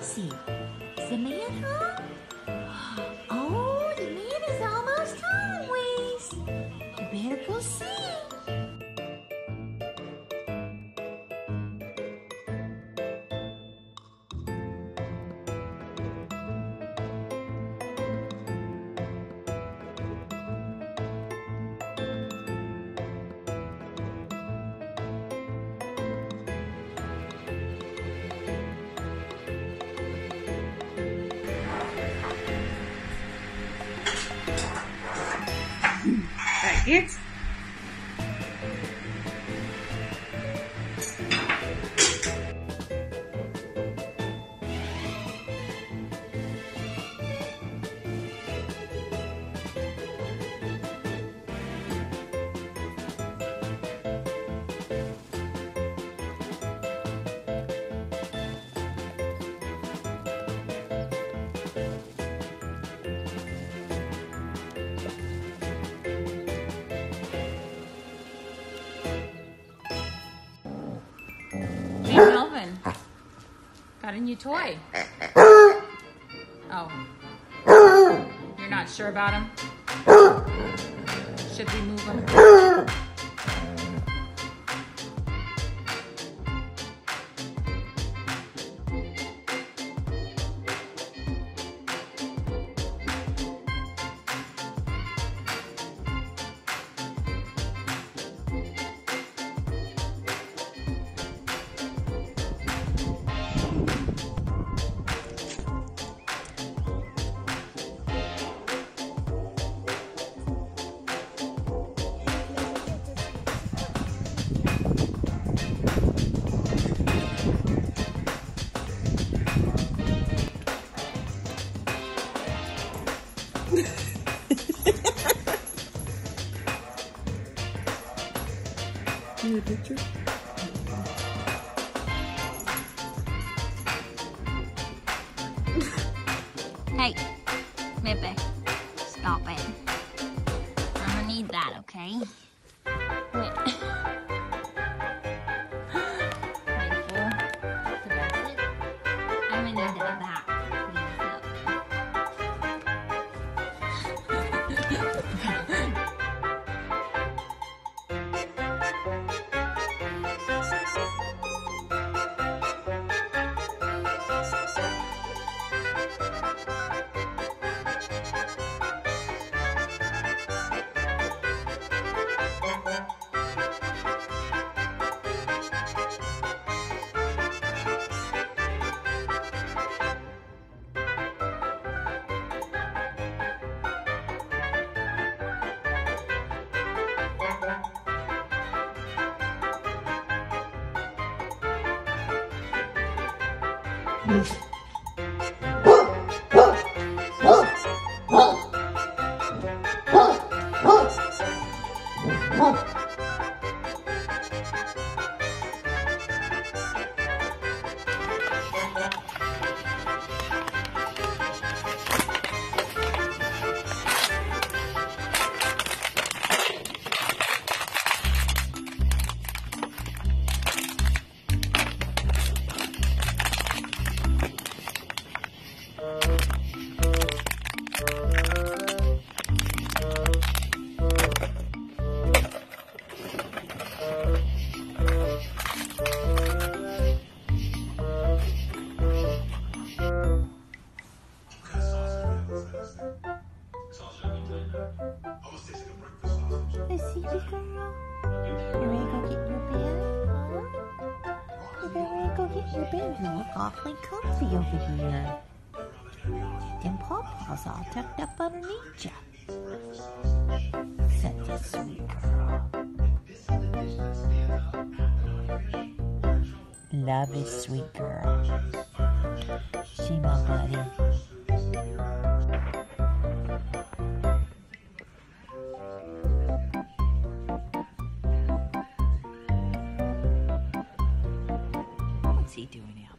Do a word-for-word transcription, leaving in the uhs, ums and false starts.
see. Is the man home? Oh, the man is almost home, Waze. You better go see. Kijk dit. Hey Melvin, got a new toy. Oh, you're not sure about him? Should we move him? Need a picture? Hey, Mippy, stop it. I'm gonna need that, okay? Wait. I'm gonna need that back. Hey, sleepy girl. You ready to go get your bed? Huh? You ready to go get your bed? You look awfully comfy over here. Them paw-paws all tucked up underneath you. Such a sweet girl. Love is sweet girl. She my buddy. What's he doing now?